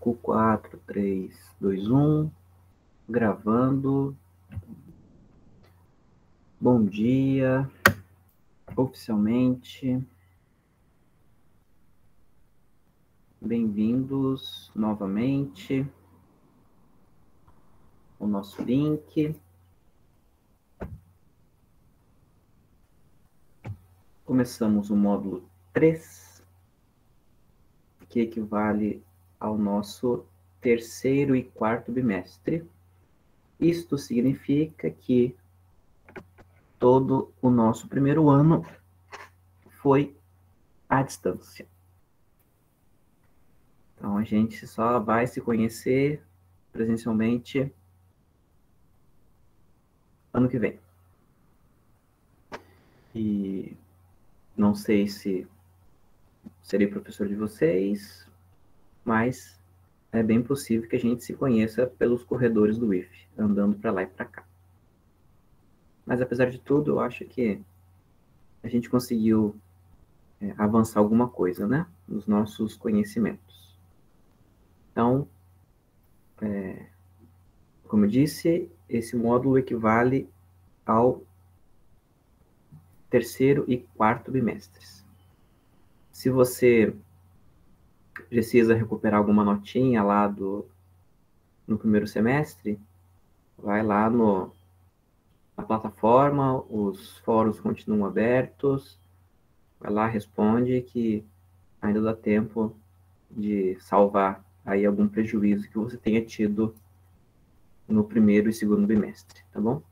5, 4, 3, 2, 1, gravando. Bom dia, oficialmente. Bem-vindos novamente ao nosso link. Começamos o módulo 3, que equivale ao nosso terceiro e quarto bimestre. Isto significa que todo o nosso primeiro ano foi à distância. Então, a gente só vai se conhecer presencialmente ano que vem. E não sei se serei professor de vocês, mas é bem possível que a gente se conheça pelos corredores do IF, andando para lá e para cá. Mas, apesar de tudo, eu acho que a gente conseguiu avançar alguma coisa, né? Nos nossos conhecimentos. Então, como eu disse, esse módulo equivale ao terceiro e quarto bimestres. Se você precisa recuperar alguma notinha lá no primeiro semestre, vai lá na plataforma, os fóruns continuam abertos, vai lá, responde, que ainda dá tempo de salvar aí algum prejuízo que você tenha tido no primeiro e segundo bimestre, tá bom?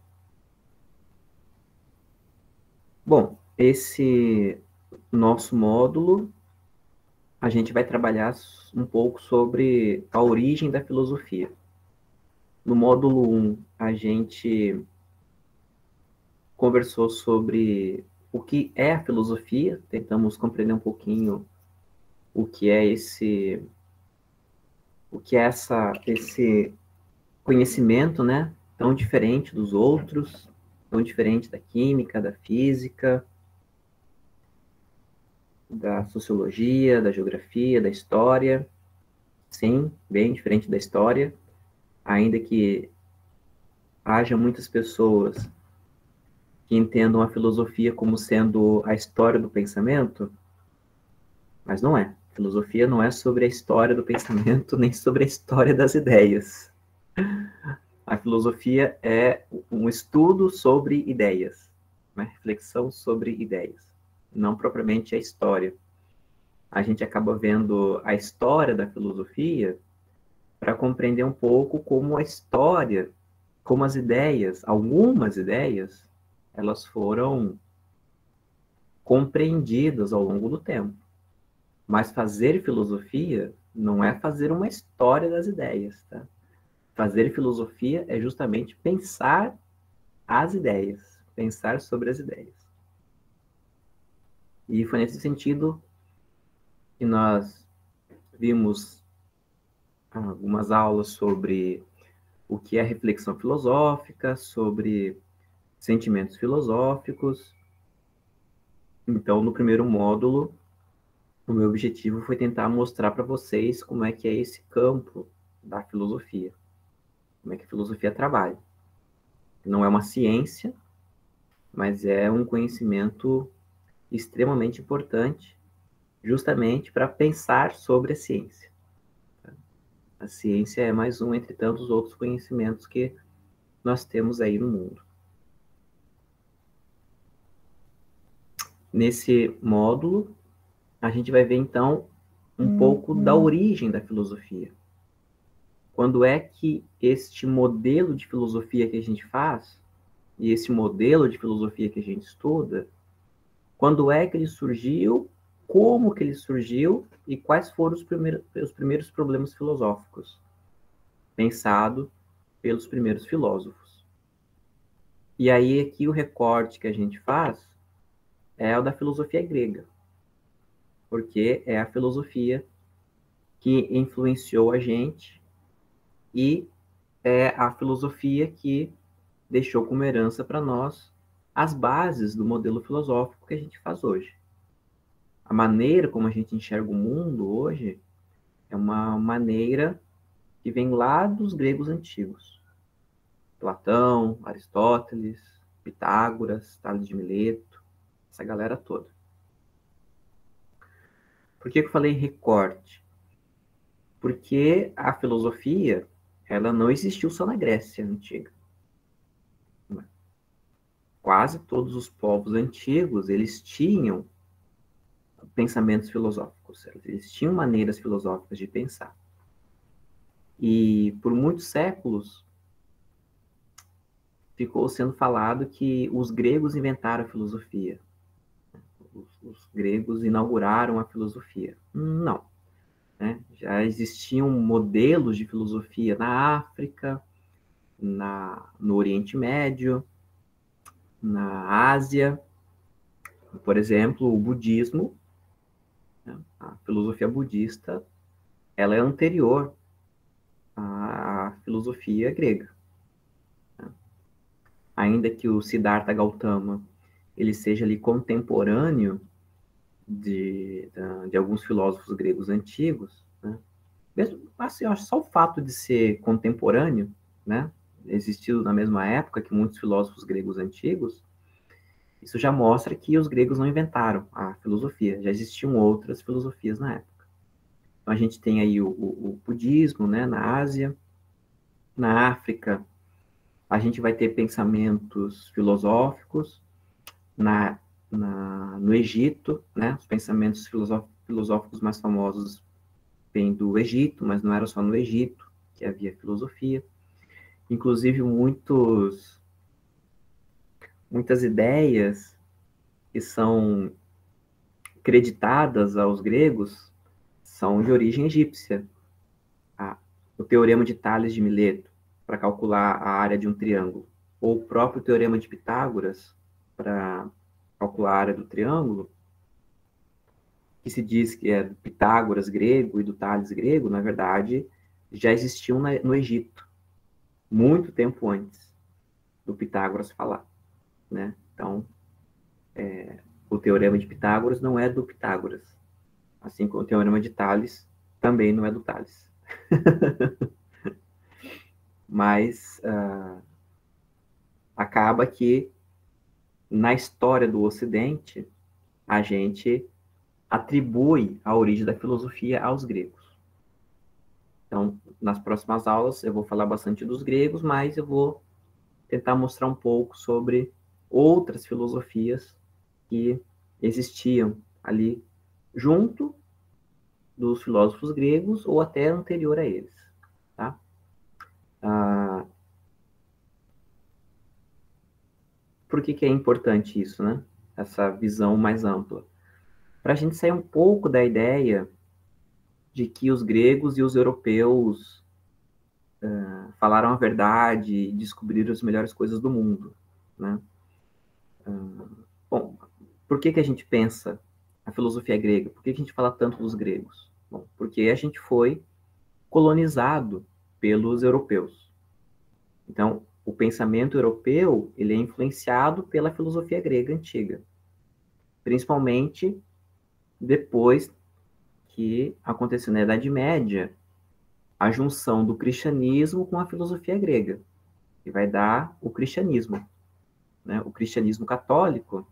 Bom, esse nosso módulo, a gente vai trabalhar um pouco sobre a origem da filosofia. No módulo 1, a gente conversou sobre o que é a filosofia, tentamos compreender um pouquinho o que é esse conhecimento, né, tão diferente dos outros, tão diferente da química, da física, da sociologia, da geografia, da história. Sim, bem diferente da história, ainda que haja muitas pessoas que entendam a filosofia como sendo a história do pensamento, mas não é. Filosofia não é sobre a história do pensamento, nem sobre a história das ideias. A filosofia é um estudo sobre ideias, uma reflexão sobre ideias, não propriamente a história. A gente acaba vendo a história da filosofia para compreender um pouco como a história, como as ideias, algumas ideias, elas foram compreendidas ao longo do tempo. Mas fazer filosofia não é fazer uma história das ideias, tá? Fazer filosofia é justamente pensar as ideias, pensar sobre as ideias. E foi nesse sentido que nós vimos algumas aulas sobre o que é reflexão filosófica, sobre sentimentos filosóficos. Então, no primeiro módulo, o meu objetivo foi tentar mostrar para vocês como é que é esse campo da filosofia, como é que a filosofia trabalha. Não é uma ciência, mas é um conhecimento extremamente importante, justamente para pensar sobre a ciência. A ciência é mais um entre tantos outros conhecimentos que nós temos aí no mundo. Nesse módulo, a gente vai ver, então, um pouco da origem da filosofia. Quando é que este modelo de filosofia que a gente faz, e esse modelo de filosofia que a gente estuda, quando é que ele surgiu, como que ele surgiu e quais foram os primeiros problemas filosóficos pensados pelos primeiros filósofos. E aí aqui o recorte que a gente faz é o da filosofia grega, porque é a filosofia que influenciou a gente e é a filosofia que deixou como herança para nós as bases do modelo filosófico que a gente faz hoje. A maneira como a gente enxerga o mundo hoje É uma maneira que vem lá dos gregos antigos. Platão, Aristóteles, Pitágoras, Tales de Mileto, essa galera toda. Por que eu falei recorte? Porque a filosofia, ela não existiu só na Grécia antiga. Quase todos os povos antigos, eles tinham pensamentos filosóficos, eles tinham maneiras filosóficas de pensar. E por muitos séculos ficou sendo falado que os gregos inventaram a filosofia. Os gregos inauguraram a filosofia. Não. Né? Já existiam modelos de filosofia na África, no Oriente Médio, na Ásia. Por exemplo, o budismo, né? A filosofia budista, ela é anterior à filosofia grega. Né? Ainda que o Siddhartha Gautama ele seja ali contemporâneo de alguns filósofos gregos antigos, né? Mesmo assim, eu acho só o fato de ser contemporâneo, né, existiu na mesma época que muitos filósofos gregos antigos, isso já mostra que os gregos não inventaram a filosofia, já existiam outras filosofias na época. Então a gente tem aí o budismo, né, na Ásia, na África, a gente vai ter pensamentos filosóficos, no Egito, né, os pensamentos filosóficos mais famosos vêm do Egito, mas não era só no Egito que havia filosofia. Inclusive, muitas ideias que são creditadas aos gregos são de origem egípcia. O teorema de Tales de Mileto, para calcular a área de um triângulo, ou o próprio teorema de Pitágoras, para calcular a área do triângulo, que se diz que é do Pitágoras grego e do Tales grego, na verdade, já existiam no Egito, muito tempo antes do Pitágoras falar, né? Então, o teorema de Pitágoras não é do Pitágoras, assim como o teorema de Tales também não é do Tales. Mas acaba que na história do Ocidente a gente atribui a origem da filosofia aos gregos. Então, nas próximas aulas eu vou falar bastante dos gregos, mas eu vou tentar mostrar um pouco sobre outras filosofias que existiam ali junto dos filósofos gregos ou até anterior a eles. Tá? Por que é importante isso, né? Essa visão mais ampla? Para a gente sair um pouco da ideia de que os gregos e os europeus falaram a verdade e descobriram as melhores coisas do mundo, né? Bom, por que a gente pensa a filosofia grega? Por que a gente fala tanto dos gregos? Bom, porque a gente foi colonizado pelos europeus. Então, o pensamento europeu ele é influenciado pela filosofia grega antiga, principalmente depois que aconteceu na Idade Média a junção do cristianismo com a filosofia grega, que vai dar o cristianismo. Né? O cristianismo católico,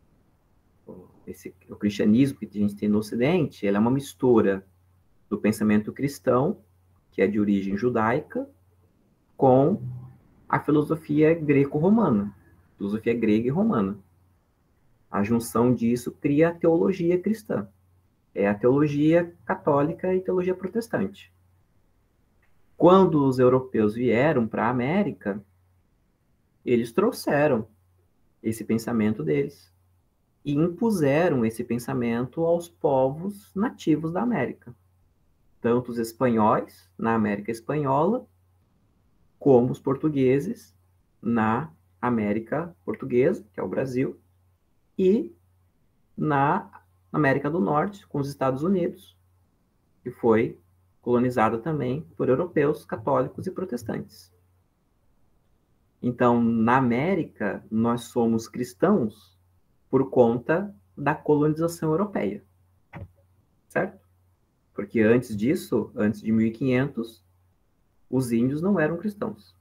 o cristianismo que a gente tem no Ocidente, ele é uma mistura do pensamento cristão, que é de origem judaica, com a filosofia greco-romana, filosofia grega e romana. A junção disso cria a teologia cristã. É a teologia católica e teologia protestante. Quando os europeus vieram para a América, eles trouxeram esse pensamento deles e impuseram esse pensamento aos povos nativos da América. Tanto os espanhóis na América Espanhola, como os portugueses na América Portuguesa, que é o Brasil, e na América do Norte, com os Estados Unidos, que foi colonizada também por europeus, católicos e protestantes. Então, na América, nós somos cristãos por conta da colonização europeia, certo? Porque antes disso, antes de 1500, os índios não eram cristãos.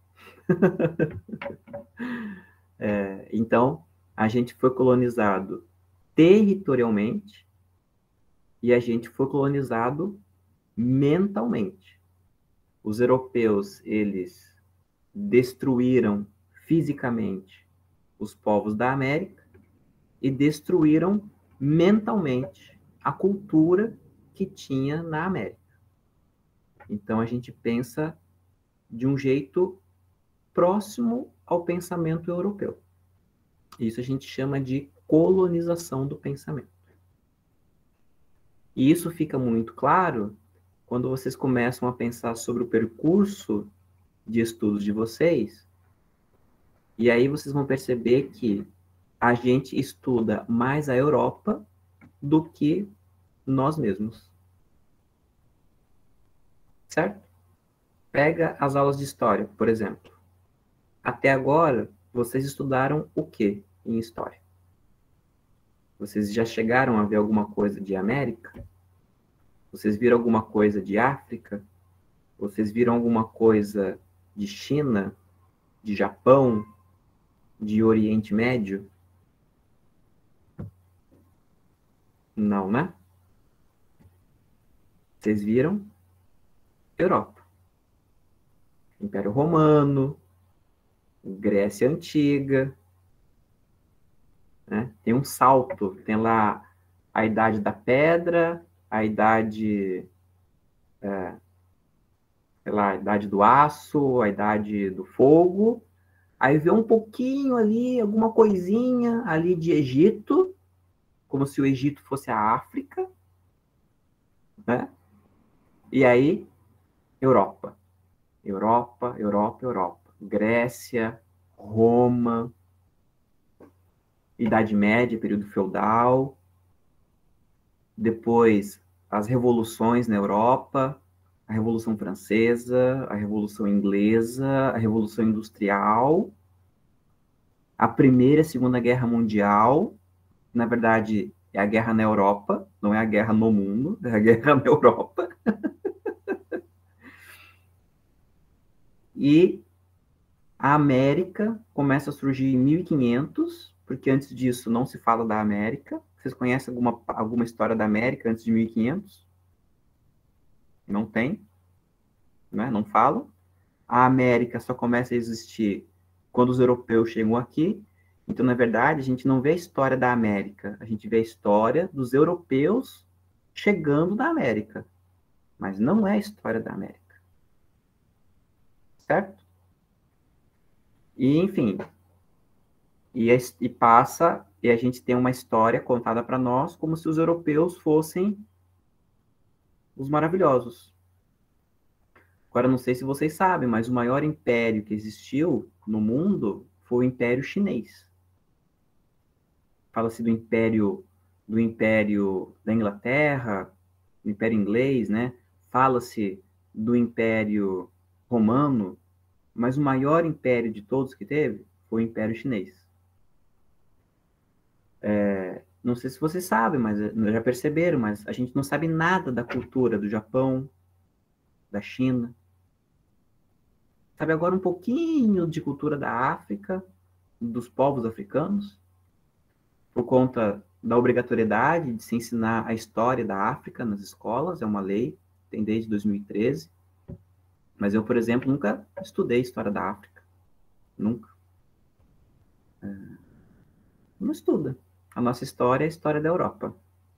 Então, a gente foi colonizado territorialmente e a gente foi colonizado mentalmente. Os europeus, eles destruíram fisicamente os povos da América e destruíram mentalmente a cultura que tinha na América. Então, a gente pensa de um jeito próximo ao pensamento europeu. Isso a gente chama de colonização do pensamento. E isso fica muito claro quando vocês começam a pensar sobre o percurso de estudos de vocês, e aí vocês vão perceber que a gente estuda mais a Europa do que nós mesmos. Certo? Pega as aulas de história, por exemplo. Até agora, vocês estudaram o que em história? Vocês já chegaram a ver alguma coisa de América? Vocês viram alguma coisa de África? Vocês viram alguma coisa de China, de Japão, de Oriente Médio? Não, né? Vocês viram Europa. Império Romano, Grécia Antiga, né? Tem um salto, tem lá a Idade da Pedra, a Idade, sei lá, a Idade do Aço, a Idade do Fogo, aí vê um pouquinho ali, alguma coisinha ali de Egito, como se o Egito fosse a África, né? E aí, Europa. Europa, Europa, Europa. Grécia, Roma, Idade Média, período feudal, depois as revoluções na Europa, a Revolução Francesa, a Revolução Inglesa, a Revolução Industrial, a Primeira e a Segunda Guerra Mundial, na verdade é a guerra na Europa, não é a guerra no mundo, é a guerra na Europa. E a América começa a surgir em 1500, porque antes disso não se fala da América. Vocês conhecem alguma história da América antes de 1500? Não tem, né? Não falam. A América só começa a existir quando os europeus chegam aqui. Então, na verdade, a gente não vê a história da América, a gente vê a história dos europeus chegando na América, mas não é a história da América. Certo? E, enfim, e passa, e a gente tem uma história contada para nós como se os europeus fossem os maravilhosos. Agora, não sei se vocês sabem, mas o maior império que existiu no mundo foi o Império Chinês. Fala-se do Império da Inglaterra, do Império Inglês, né? Fala-se do Império Romano, mas o maior império de todos que teve foi o Império Chinês. Não sei se vocês sabem, mas já perceberam, mas a gente não sabe nada da cultura do Japão, da China. Sabe agora um pouquinho de cultura da África, dos povos africanos, por conta da obrigatoriedade de se ensinar a história da África nas escolas, é uma lei, tem desde 2013. Mas eu, por exemplo, nunca estudei história da África. Nunca. Não estuda. A nossa história é a história da Europa.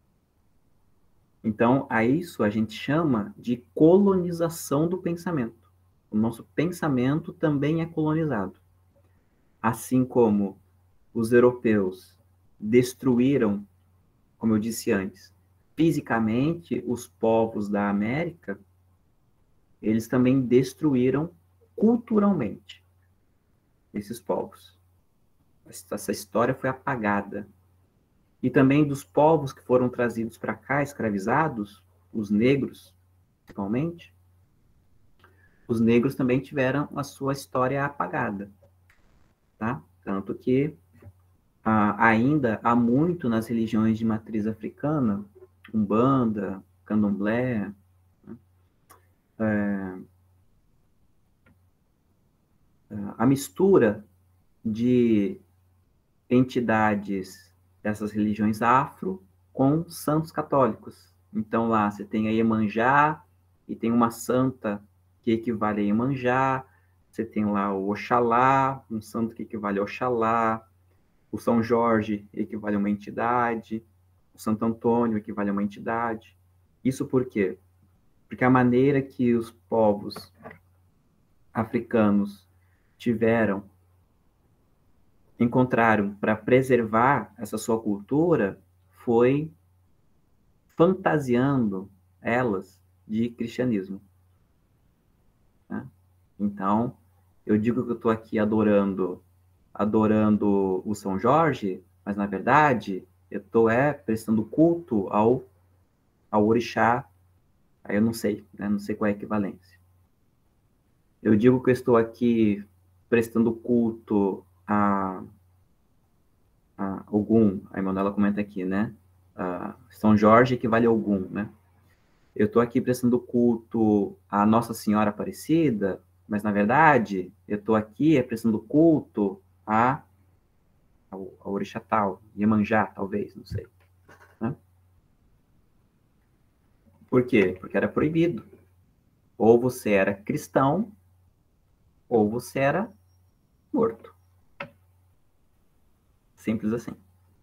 Então, a isso a gente chama de colonização do pensamento. O nosso pensamento também é colonizado. Assim como os europeus destruíram, como eu disse antes, fisicamente os povos da América, eles também destruíram culturalmente esses povos. Essa história foi apagada. E também dos povos que foram trazidos para cá, escravizados, os negros, principalmente, os negros também tiveram a sua história apagada, tá? Tanto que ainda há muito nas religiões de matriz africana, Umbanda, Candomblé, a mistura de entidades dessas religiões afro com santos católicos. Então lá você tem a Iemanjá e tem uma santa que equivale a Iemanjá, você tem lá o Oxalá, um santo que equivale a Oxalá, o São Jorge equivale a uma entidade, o Santo Antônio equivale a uma entidade. Isso por quê? Porque a maneira que os povos africanos encontraram para preservar essa sua cultura foi fantasiando elas de cristianismo. Né? Então, eu digo que eu estou aqui adorando o São Jorge, mas na verdade eu estou prestando culto ao orixá. Aí eu não sei, né? Não sei qual é a equivalência. Eu digo que eu estou aqui prestando culto a Ogum. A Emanuela comenta aqui, né? São Jorge equivale a Ogum, né? Eu estou aqui prestando culto a Nossa Senhora Aparecida, mas na verdade eu estou aqui prestando culto ao orixá tal, Iemanjá, talvez, não sei. Né? Por quê? Porque era proibido. Ou você era cristão, ou você era morto. Simples assim.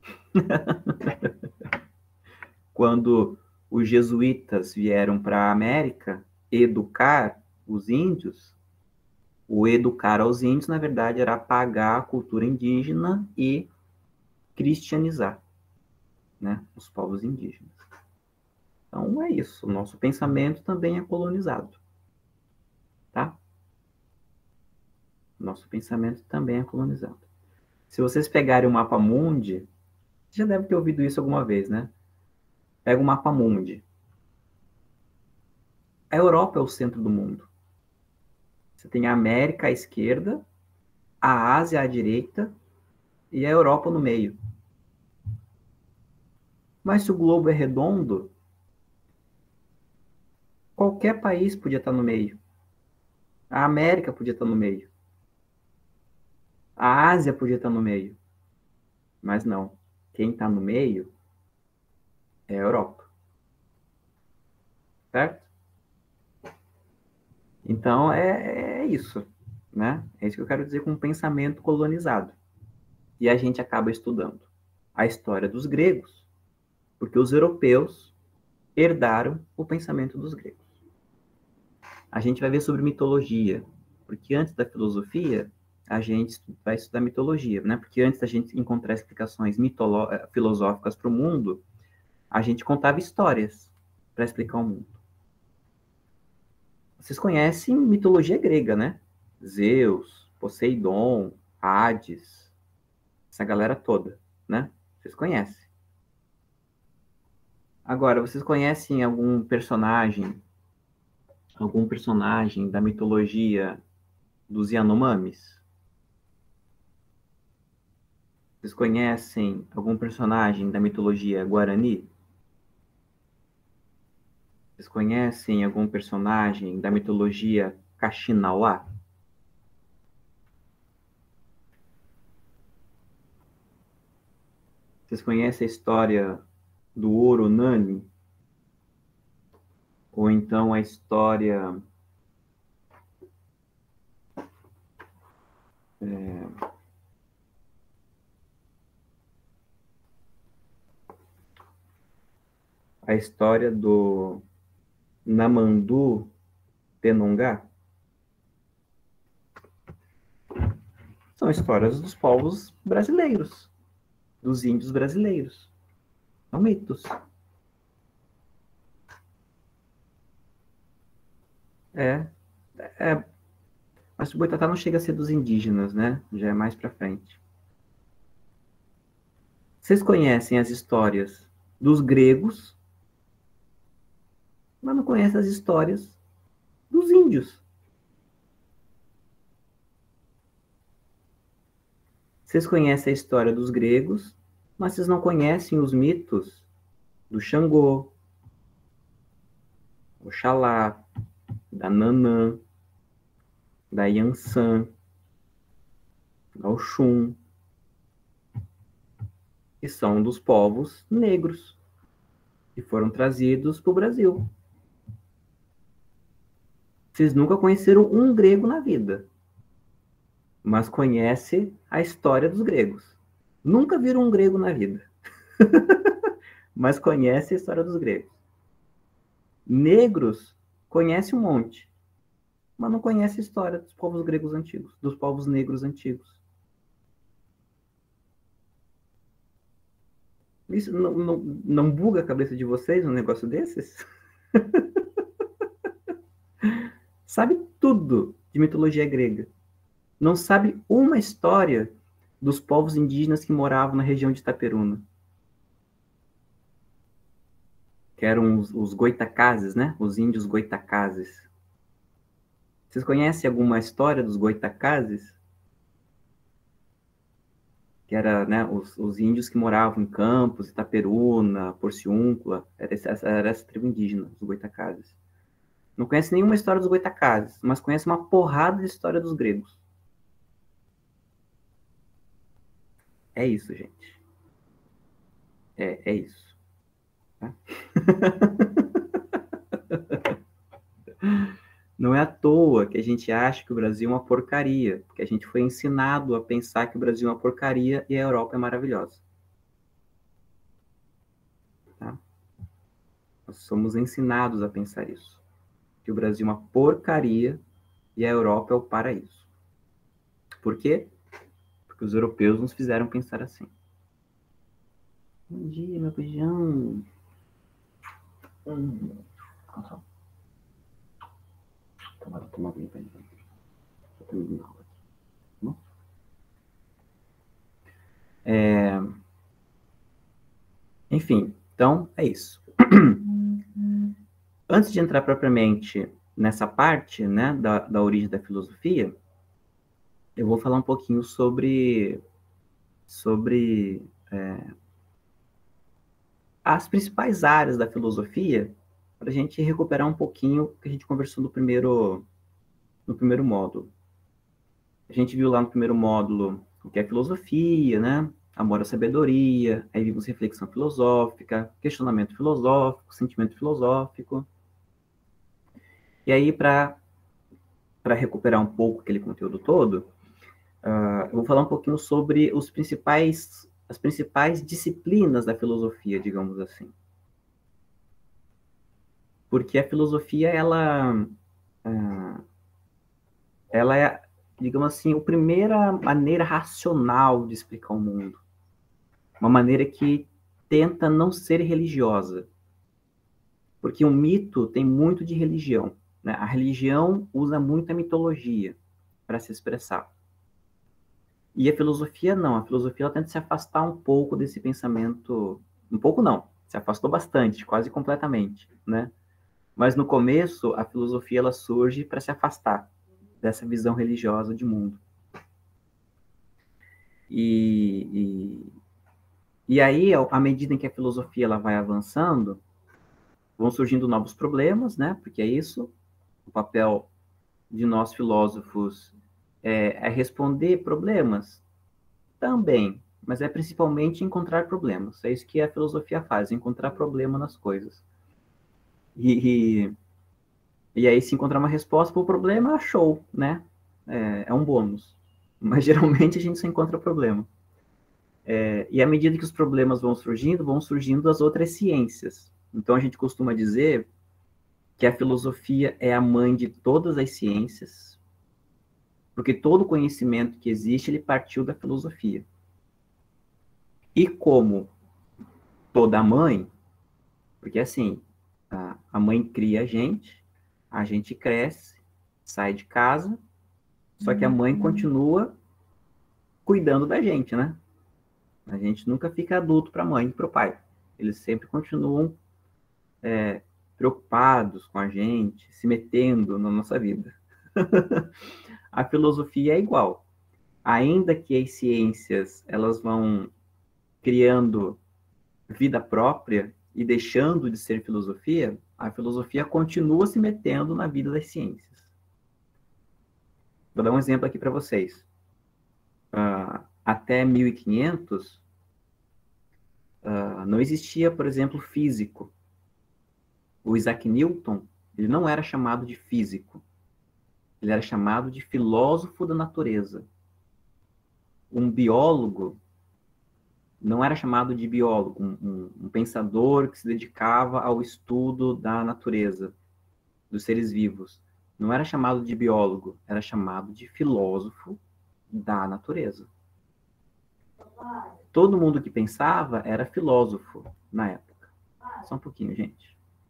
Quando os jesuítas vieram para a América educar os índios, o educar aos índios, na verdade, era apagar a cultura indígena e cristianizar, né, os povos indígenas. Então, é isso. O nosso pensamento também é colonizado. Tá? Nosso pensamento também é colonizado. Se vocês pegarem o mapa mundi, você já deve ter ouvido isso alguma vez, né? Pega o mapa mundi. A Europa é o centro do mundo. Você tem a América à esquerda, a Ásia à direita e a Europa no meio. Mas se o globo é redondo, qualquer país podia estar no meio. A América podia estar no meio. A Ásia podia estar no meio. Mas não. Quem está no meio é a Europa. Certo? Então, é isso. Né? É isso que eu quero dizer com pensamento colonizado. E a gente acaba estudando a história dos gregos, porque os europeus herdaram o pensamento dos gregos. A gente vai ver sobre mitologia, porque antes da filosofia, a gente vai estudar mitologia, né? Porque antes da gente encontrar explicações filosóficas para o mundo, a gente contava histórias para explicar o mundo. Vocês conhecem mitologia grega, né? Zeus, Poseidon, Hades, essa galera toda, né? Vocês conhecem. Agora, vocês conhecem algum personagem da mitologia dos Yanomamis? Vocês conhecem algum personagem da mitologia Guarani? Vocês conhecem algum personagem da mitologia Kaxinawá? Vocês conhecem a história do Ouro-Nani? Ou então a história do Namandu Penongá? São histórias dos povos brasileiros, dos índios brasileiros. São mitos. Mas o Boitatá não chega a ser dos indígenas, né? Já é mais para frente. Vocês conhecem as histórias dos gregos, mas não conhecem as histórias dos índios. Vocês conhecem a história dos gregos, mas vocês não conhecem os mitos do Xangô, Oxalá, da Nanã, da Yansan, da Oxum, que são dos povos negros, que foram trazidos para o Brasil. Vocês nunca conheceram um grego na vida, mas conhecem a história dos gregos. Nunca viram um grego na vida, mas conhecem a história dos gregos. Negros conhecem um monte, mas não conhecem a história dos povos gregos antigos, dos povos negros antigos. Isso não buga a cabeça de vocês um negócio desses? Sabe tudo de mitologia grega. Não sabe uma história dos povos indígenas que moravam na região de Itaperuna. Que eram os goitacazes, né? Os índios goitacazes. Vocês conhecem alguma história dos goitacazes? Que era, né, os índios que moravam em Campos, Itaperuna, Porciúncula. Era essa tribo indígena, os goitacazes. Não conhece nenhuma história dos goitacazes, mas conhece uma porrada de história dos gregos. É isso, gente. É isso. Tá? Não é à toa que a gente acha que o Brasil é uma porcaria, porque a gente foi ensinado a pensar que o Brasil é uma porcaria e a Europa é maravilhosa. Tá? Nós somos ensinados a pensar isso. Que o Brasil é uma porcaria e a Europa é o paraíso. Por quê? Porque os europeus nos fizeram pensar assim. Bom dia, meu beijão. Toma bem, pai. Enfim, então é isso. Antes de entrar propriamente nessa parte, né, da origem da filosofia, eu vou falar um pouquinho sobre as principais áreas da filosofia, para a gente recuperar um pouquinho o que a gente conversou no primeiro módulo. A gente viu lá no primeiro módulo o que é filosofia, né? Amor à sabedoria, aí vimos reflexão filosófica, questionamento filosófico, sentimento filosófico. E aí, para recuperar um pouco aquele conteúdo todo, eu vou falar um pouquinho sobre as principais disciplinas da filosofia, digamos assim. Porque a filosofia, ela é, digamos assim, a primeira maneira racional de explicar o mundo. Uma maneira que tenta não ser religiosa. Porque o mito tem muito de religião, né? A religião usa muito a mitologia para se expressar. E a filosofia não. A filosofia ela tenta se afastar um pouco desse pensamento. Um pouco não. Se afastou bastante, quase completamente, né? Mas no começo, a filosofia ela surge para se afastar dessa visão religiosa de mundo. E aí, à medida em que a filosofia ela vai avançando, vão surgindo novos problemas, né? Porque é isso, o papel de nós filósofos é responder problemas também, mas é principalmente encontrar problemas. É isso que a filosofia faz, encontrar problema nas coisas. E aí, se encontrar uma resposta para o problema, show, né? É um bônus. Mas geralmente a gente só encontra problema. E à medida que os problemas vão surgindo as outras ciências. Então a gente costuma dizer que a filosofia é a mãe de todas as ciências, porque todo conhecimento que existe, ele partiu da filosofia. E como toda mãe, porque assim, a mãe cria a gente cresce, sai de casa, só que a mãe continua cuidando da gente, né? A gente nunca fica adulto para a mãe e para o pai. Eles sempre continuam preocupados com a gente, se metendo na nossa vida. A filosofia é igual. Ainda que as ciências elas vão criando vida própria e deixando de ser filosofia, a filosofia continua se metendo na vida das ciências. Vou dar um exemplo aqui para vocês. Até 1500, não existia, por exemplo, físico. O Isaac Newton, ele não era chamado de físico. Ele era chamado de filósofo da natureza. Um biólogo não era chamado de biólogo, um pensador que se dedicava ao estudo da natureza, dos seres vivos. Não era chamado de biólogo, era chamado de filósofo da natureza. Todo mundo que pensava era filósofo na época. Só um pouquinho, gente.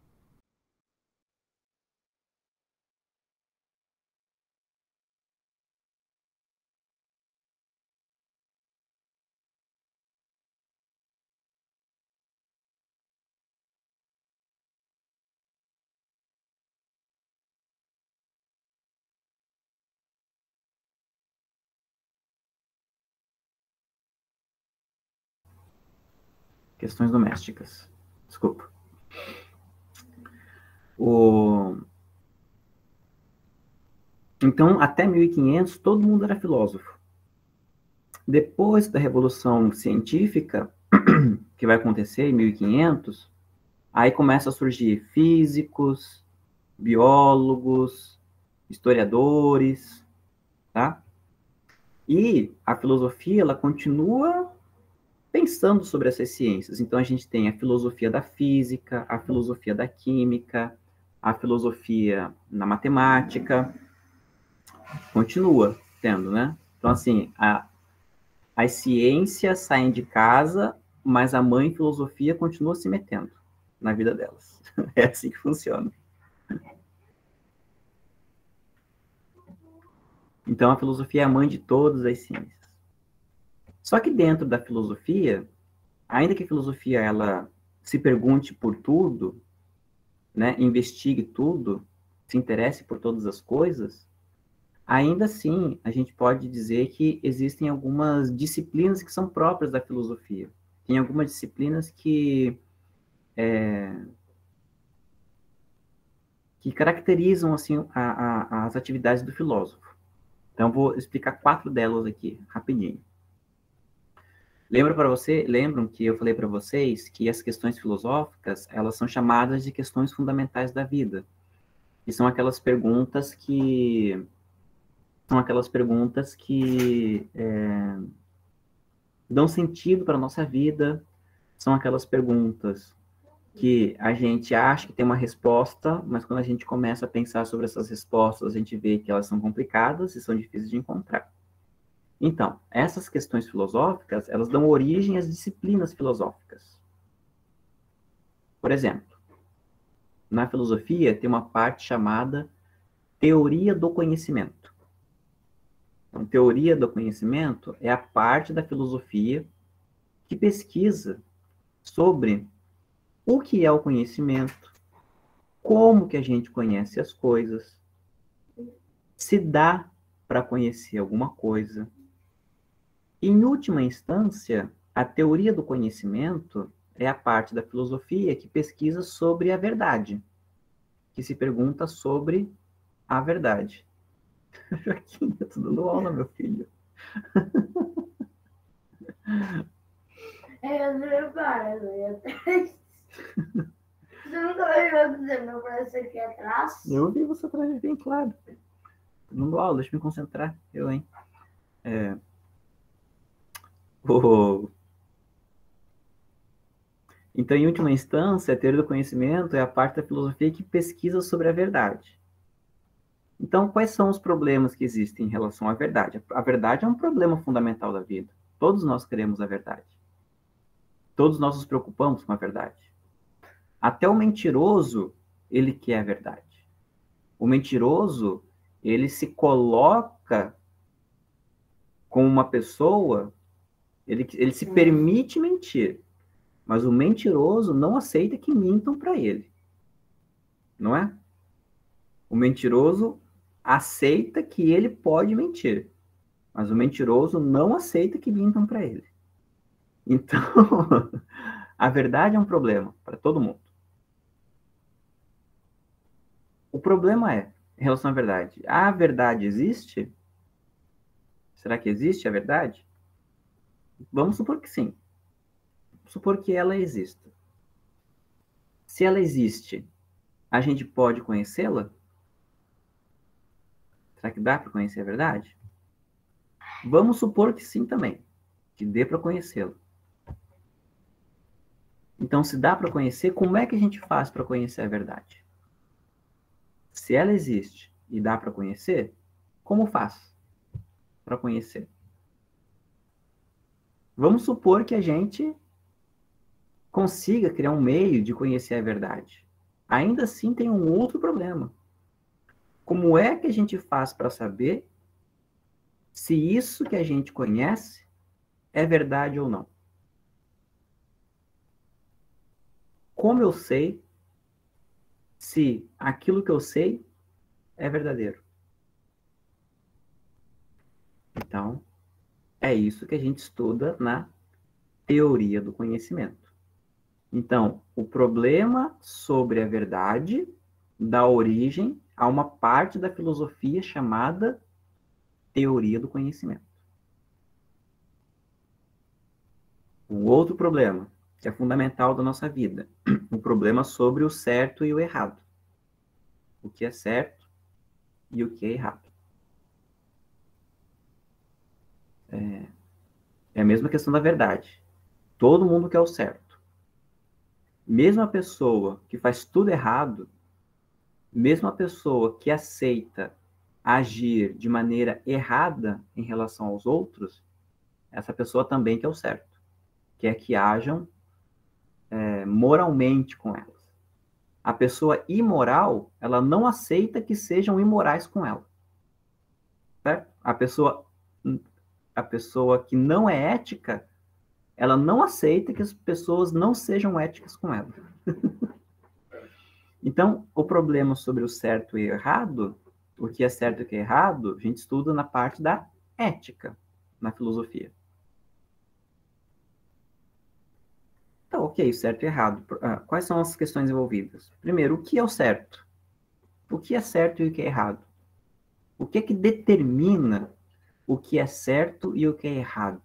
Questões domésticas. Desculpa. Então, até 1500, todo mundo era filósofo. Depois da Revolução Científica, que vai acontecer em 1500, aí começa a surgir físicos, biólogos, historiadores, tá? E a filosofia, ela continua pensando sobre essas ciências. Então, a gente tem a filosofia da física, a filosofia da química, a filosofia na matemática. Continua tendo, né? Então, assim, as ciências saem de casa, mas a mãe filosofia continua se metendo na vida delas. É assim que funciona. Então, a filosofia é a mãe de todas as ciências. Só que dentro da filosofia, ainda que a filosofia ela se pergunte por tudo, né, investigue tudo, se interesse por todas as coisas, ainda assim, a gente pode dizer que existem algumas disciplinas que são próprias da filosofia. Tem algumas disciplinas que caracterizam assim as atividades do filósofo. Então, vou explicar 4 delas aqui, rapidinho. Lembram que eu falei para vocês que as questões filosóficas, elas são chamadas de questões fundamentais da vida. E são aquelas perguntas que dão sentido para a nossa vida, são aquelas perguntas que a gente acha que tem uma resposta, mas quando a gente começa a pensar sobre essas respostas, a gente vê que elas são complicadas e são difíceis de encontrar. Então, essas questões filosóficas, elas dão origem às disciplinas filosóficas. Por exemplo, na filosofia tem uma parte chamada teoria do conhecimento. Então, teoria do conhecimento é a parte da filosofia que pesquisa sobre o que é o conhecimento, como que a gente conhece as coisas, se dá para conhecer alguma coisa. Em última instância, a teoria do conhecimento é a parte da filosofia que pesquisa sobre a verdade, que se pergunta sobre a verdade. Joaquim, eu tô dando aula, meu filho. Eu não paro, Você nunca vai dizer meu braço aqui atrás? Eu ouvi você atrás, bem claro. Tô dando aula, deixa eu me concentrar. Eu, hein? Então, em última instância, a teoria do conhecimento é a parte da filosofia que pesquisa sobre a verdade. Então, quais são os problemas que existem em relação à verdade? A verdade é um problema fundamental da vida. Todos nós queremos a verdade. Todos nós nos preocupamos com a verdade. Até o mentiroso, ele quer a verdade. O mentiroso, ele se coloca como uma pessoa, ele se permite mentir. Mas o mentiroso não aceita que mintam para ele. Não é? O mentiroso aceita que ele pode mentir. Mas o mentiroso não aceita que mintam para ele. Então, a verdade é um problema para todo mundo. O problema é, em relação à verdade, a verdade existe? Será que existe a verdade? Vamos supor que sim. Vamos supor que ela exista. Se ela existe, a gente pode conhecê-la? Será que dá para conhecer a verdade? Vamos supor que sim também, que dê para conhecê-la. Então, se dá para conhecer, como é que a gente faz para conhecer a verdade? Se ela existe e dá para conhecer, como faz para conhecer? Vamos supor que a gente consiga criar um meio de conhecer a verdade. Ainda assim, tem um outro problema. Como é que a gente faz para saber se isso que a gente conhece é verdade ou não? Como eu sei se aquilo que eu sei é verdadeiro? Então, é isso que a gente estuda na teoria do conhecimento. Então, o problema sobre a verdade dá origem a uma parte da filosofia chamada teoria do conhecimento. Um outro problema, que é fundamental da nossa vida, o problema sobre o certo e o errado. O que é certo e o que é errado. É a mesma questão da verdade. Todo mundo quer o certo. Mesmo a pessoa que faz tudo errado, mesmo a pessoa que aceita agir de maneira errada em relação aos outros, essa pessoa também quer o certo. Quer que ajam moralmente com elas. A pessoa imoral, ela não aceita que sejam imorais com ela. Certo? A pessoa que não é ética, ela não aceita que as pessoas não sejam éticas com ela. Então, o problema sobre o certo e o errado, o que é certo e o que é errado, a gente estuda na parte da ética, na filosofia. Então, ok, certo e errado. Quais são as questões envolvidas? Primeiro, o que é o certo? O que é certo e o que é errado? O que é que determina o que é certo e o que é errado?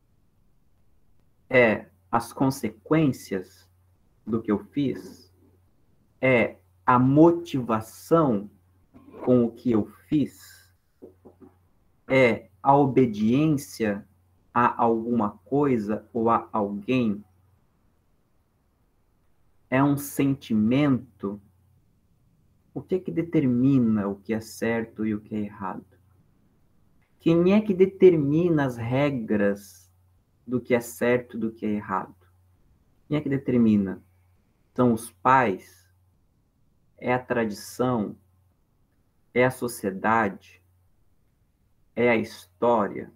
É as consequências do que eu fiz? É a motivação com o que eu fiz? É a obediência a alguma coisa ou a alguém? É um sentimento? O que é que determina o que é certo e o que é errado? Quem é que determina as regras do que é certo e do que é errado? Quem é que determina? São os pais? É a tradição? É a sociedade? É a história?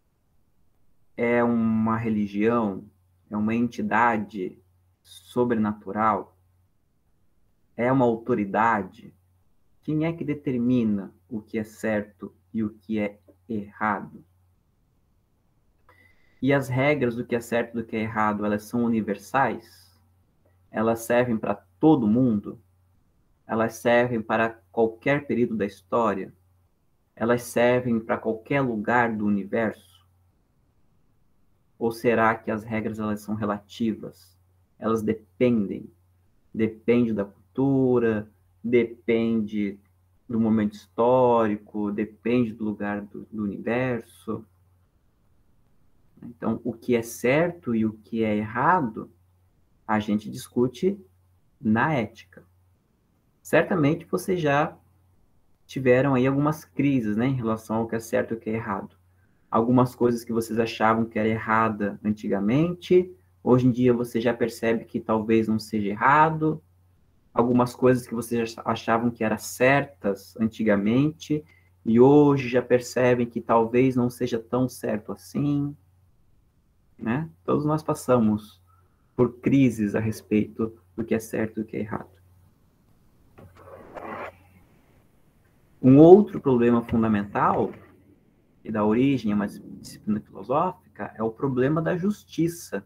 É uma religião? É uma entidade sobrenatural? É uma autoridade? Quem é que determina o que é certo e o que é errado? E as regras do que é certo e do que é errado, elas são universais? Elas servem para todo mundo? Elas servem para qualquer período da história? Elas servem para qualquer lugar do universo? Ou será que as regras elas são relativas? Elas dependem. Depende da cultura, depende do momento histórico, depende do lugar do universo. Então, o que é certo e o que é errado, a gente discute na ética. Certamente vocês já tiveram aí algumas crises, né, em relação ao que é certo e o que é errado. Algumas coisas que vocês achavam que era errada antigamente, hoje em dia você já percebe que talvez não seja errado. Algumas coisas que vocês achavam que eram certas antigamente, e hoje já percebem que talvez não seja tão certo assim, né? Todos nós passamos por crises a respeito do que é certo e do que é errado. Um outro problema fundamental, que dá origem a uma disciplina filosófica, é o problema da justiça.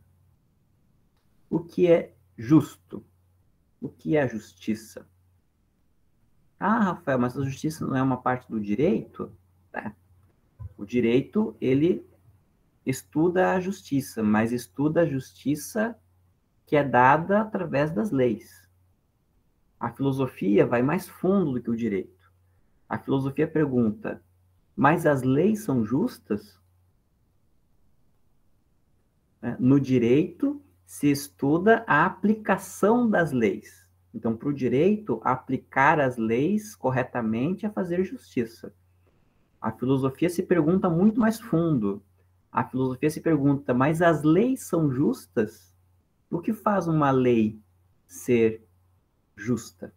O que é justo? O que é a justiça? Ah, Rafael, mas a justiça não é uma parte do direito? O direito, ele estuda a justiça, mas estuda a justiça que é dada através das leis. A filosofia vai mais fundo do que o direito. A filosofia pergunta, mas as leis são justas? No direito, se estuda a aplicação das leis. Então, para o direito, aplicar as leis corretamente é fazer justiça. A filosofia se pergunta muito mais fundo. A filosofia se pergunta, mas as leis são justas? O que faz uma lei ser justa?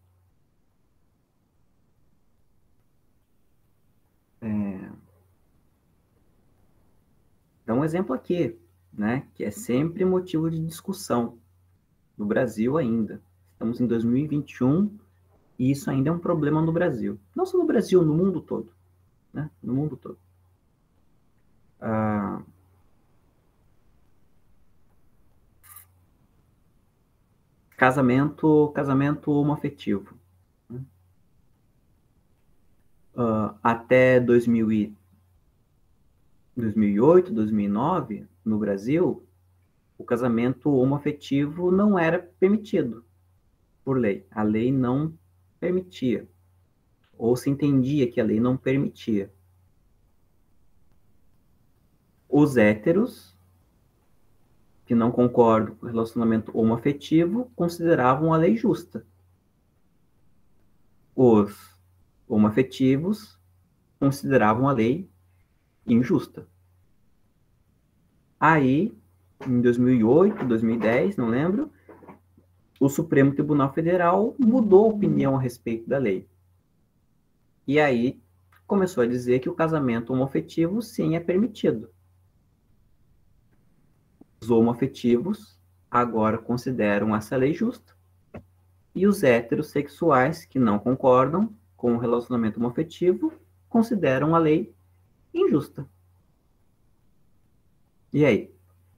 Dá um exemplo aqui, né, que é sempre motivo de discussão no Brasil ainda. Estamos em 2021 e isso ainda é um problema no Brasil. Não só no Brasil, no mundo todo. Né? No mundo todo. Casamento homoafetivo. Né? Até 2008, 2009, no Brasil, o casamento homoafetivo não era permitido por lei. A lei não permitia. Ou se entendia que a lei não permitia. Os héteros, que não concordam com o relacionamento homoafetivo, consideravam a lei justa. Os homoafetivos consideravam a lei injusta. Aí, em 2008, 2010, não lembro, o Supremo Tribunal Federal mudou a opinião a respeito da lei. E aí começou a dizer que o casamento homoafetivo sim é permitido. Os homoafetivos agora consideram essa lei justa e os heterossexuais que não concordam com o relacionamento homoafetivo consideram a lei injusta. E aí?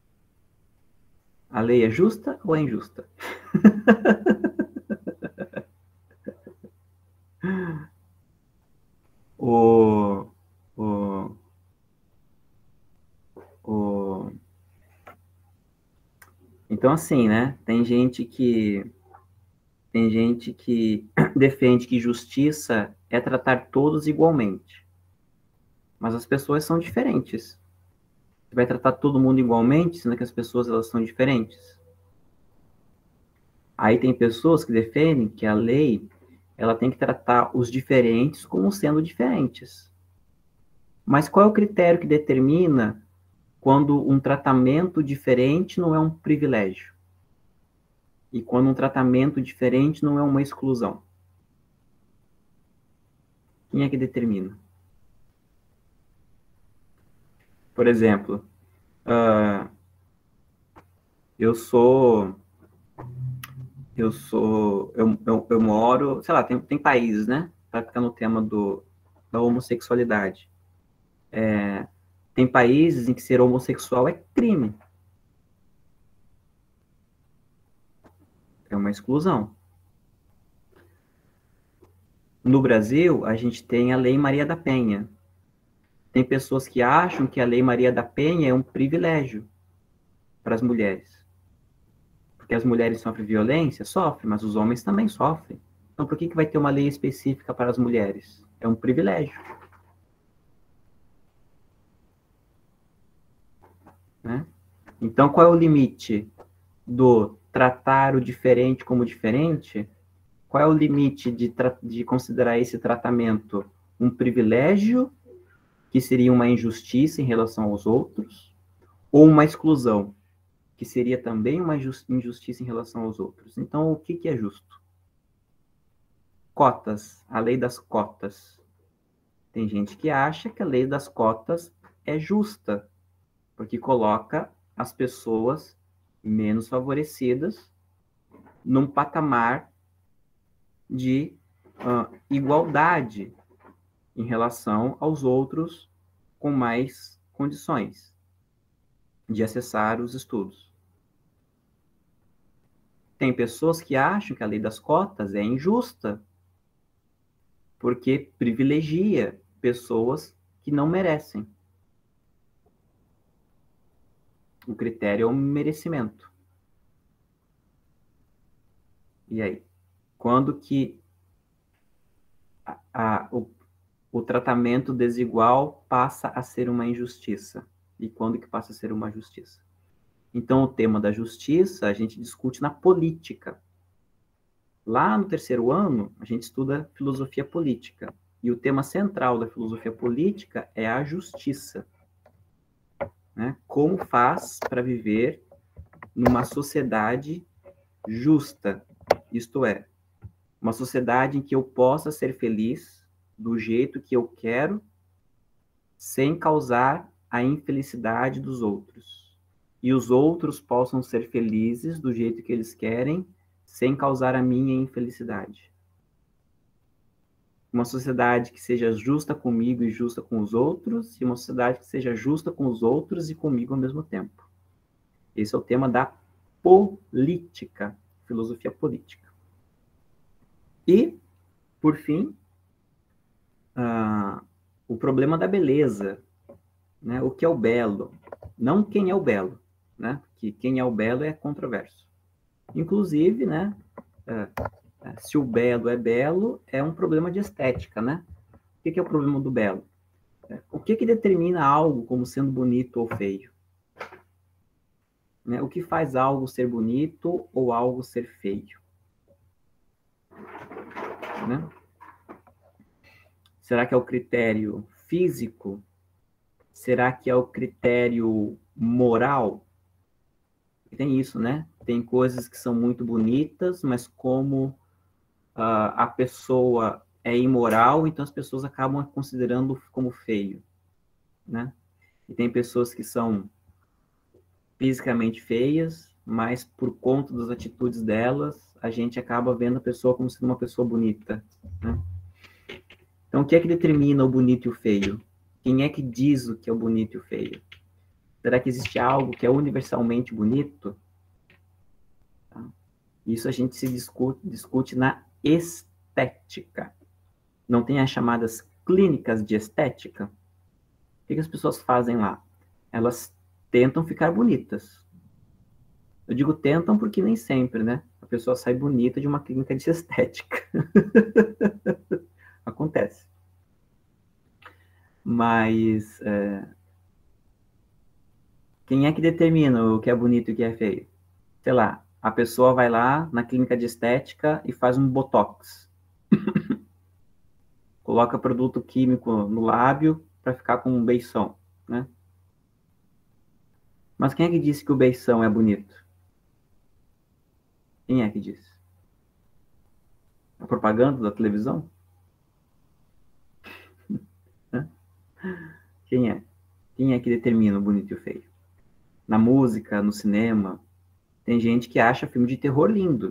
A lei é justa ou é injusta? o, o, o... Então, assim, né? Tem gente que defende que justiça é tratar todos igualmente. Mas as pessoas são diferentes. Você vai tratar todo mundo igualmente, sendo que as pessoas elas são diferentes. Aí tem pessoas que defendem que a lei ela tem que tratar os diferentes como sendo diferentes. Mas qual é o critério que determina quando um tratamento diferente não é um privilégio? E quando um tratamento diferente não é uma exclusão? Quem é que determina? Por exemplo, eu sou eu moro, sei lá, tem países, né? Para ficar no tema da homossexualidade. Tem países em que ser homossexual é crime. É uma exclusão. No Brasil, a gente tem a Lei Maria da Penha. Tem pessoas que acham que a Lei Maria da Penha é um privilégio para as mulheres. Porque as mulheres sofrem violência? Sofrem, mas os homens também sofrem. Então, por que vai ter uma lei específica para as mulheres? É um privilégio. Né? Então, qual é o limite do tratar o diferente como diferente? Qual é o limite de considerar esse tratamento um privilégio, que seria uma injustiça em relação aos outros, ou uma exclusão, que seria também uma injustiça em relação aos outros? Então, o que é justo? Cotas, a lei das cotas. Tem gente que acha que a lei das cotas é justa, porque coloca as pessoas menos favorecidas num patamar de igualdade em relação aos outros com mais condições de acessar os estudos. Tem pessoas que acham que a lei das cotas é injusta, porque privilegia pessoas que não merecem. O critério é o merecimento. E aí? Quando que o tratamento desigual passa a ser uma injustiça? E quando que passa a ser uma justiça? Então, o tema da justiça a gente discute na política. Lá no terceiro ano, a gente estuda filosofia política. E o tema central da filosofia política é a justiça. Né? Como faz para viver numa sociedade justa? Isto é, uma sociedade em que eu possa ser feliz do jeito que eu quero, sem causar a infelicidade dos outros. E os outros possam ser felizes do jeito que eles querem, sem causar a minha infelicidade. Uma sociedade que seja justa comigo e justa com os outros, e uma sociedade que seja justa com os outros e comigo ao mesmo tempo. Esse é o tema da política, filosofia política. E, por fim, o problema da beleza, né? O que é o belo? Não quem é o belo, né? Que quem é o belo é controverso. Inclusive, né? Se o belo é belo, é um problema de estética, né? O que é o problema do belo? O que determina algo como sendo bonito ou feio? Né? O que faz algo ser bonito ou algo ser feio? Né? Será que é o critério físico? Será que é o critério moral? Tem isso, né? Tem coisas que são muito bonitas, mas como a pessoa é imoral, então as pessoas acabam considerando como feio, né? E tem pessoas que são fisicamente feias, mas por conta das atitudes delas, a gente acaba vendo a pessoa como sendo uma pessoa bonita, né? Então, o que é que determina o bonito e o feio? Quem é que diz o que é o bonito e o feio? Será que existe algo que é universalmente bonito? Isso a gente se discute na estética. Não tem as chamadas clínicas de estética? O que as pessoas fazem lá? Elas tentam ficar bonitas. Eu digo tentam porque nem sempre, né? A pessoa sai bonita de uma clínica de estética. Acontece. Mas quem é que determina o que é bonito e o que é feio? Sei lá, a pessoa vai lá na clínica de estética e faz um botox. Coloca produto químico no lábio para ficar com um beição, né? Mas quem é que disse que o beição é bonito? Quem é que disse? A propaganda da televisão? Quem é? Quem é que determina o bonito e o feio? Na música, no cinema, tem gente que acha filme de terror lindo.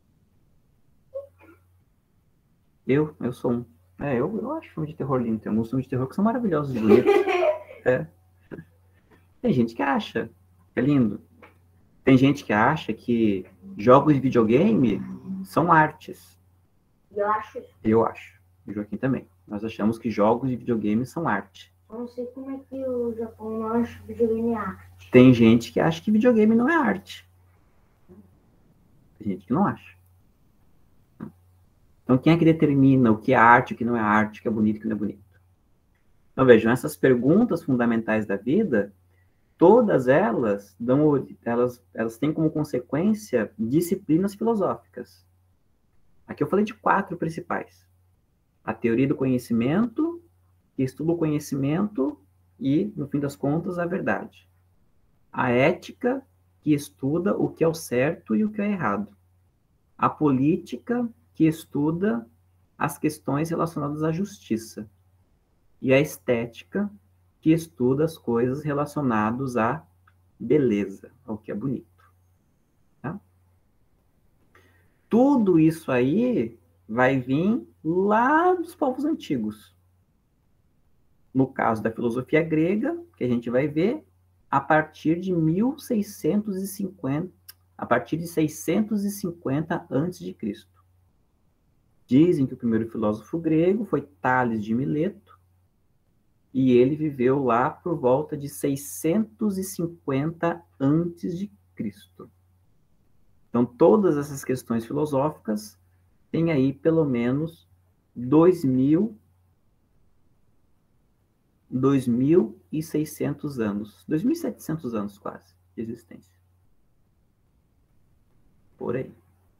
Eu sou um. Eu acho filme de terror lindo. Tem alguns filmes de terror que são maravilhosos e bonitos. Tem gente que acha que é lindo. Tem gente que acha que jogos de videogame são artes. Eu acho. Eu acho. E o Joaquim também. Nós achamos que jogos de videogame são arte. Eu não sei como é que o Japão não acha videogame arte. Tem gente que acha que videogame não é arte. Tem gente que não acha. Então, quem é que determina o que é arte, o que não é arte, o que é bonito, o que não é bonito? Então, vejam, essas perguntas fundamentais da vida, todas elas elas têm como consequência disciplinas filosóficas. Aqui eu falei de 4 principais. A teoria do conhecimento, que estuda o conhecimento e, no fim das contas, a verdade. A ética, que estuda o que é o certo e o que é errado. A política, que estuda as questões relacionadas à justiça. E a estética, que estuda as coisas relacionadas à beleza, ao que é bonito. Tá? Tudo isso aí vai vir lá dos povos antigos. No caso da filosofia grega, que a gente vai ver, a partir de 1650, a partir de 650 a.C. Dizem que o primeiro filósofo grego foi Tales de Mileto, e ele viveu lá por volta de 650 antes de Cristo. Então, todas essas questões filosóficas têm aí pelo menos 2.600 anos, 2.700 anos quase de existência. Por aí.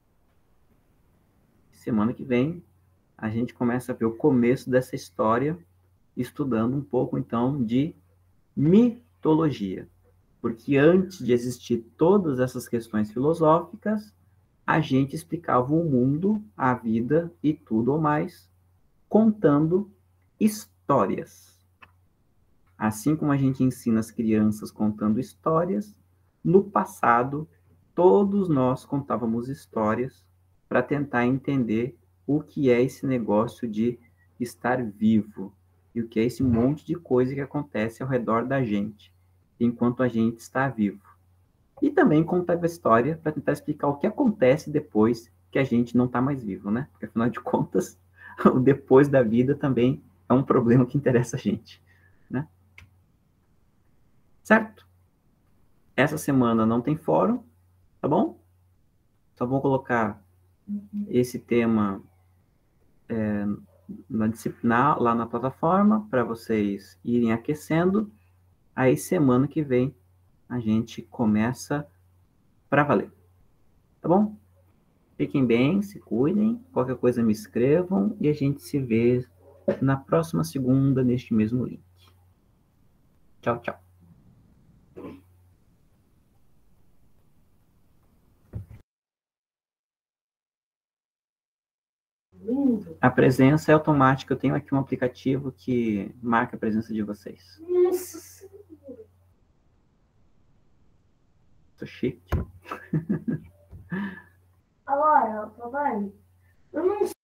Semana que vem, a gente começa a ver o começo dessa história, estudando um pouco, então, de mitologia. Porque antes de existir todas essas questões filosóficas, a gente explicava o mundo, a vida e tudo ou mais, contando histórias. Assim como a gente ensina as crianças contando histórias, no passado, todos nós contávamos histórias para tentar entender o que é esse negócio de estar vivo e o que é esse monte de coisa que acontece ao redor da gente, enquanto a gente está vivo. E também contava a história para tentar explicar o que acontece depois que a gente não está mais vivo, né? Porque, afinal de contas, o depois da vida também é um problema que interessa a gente, né? Certo? Essa semana não tem fórum, tá bom? Só vou colocar esse tema na disciplina, lá na plataforma para vocês irem aquecendo. Aí semana que vem a gente começa para valer. Tá bom? Fiquem bem, se cuidem, qualquer coisa me escrevam e a gente se vê na próxima segunda neste mesmo link. Tchau, tchau. A presença é automática. Eu tenho aqui um aplicativo que marca a presença de vocês. Nossa Senhora. Tô chique. Agora, papai, eu não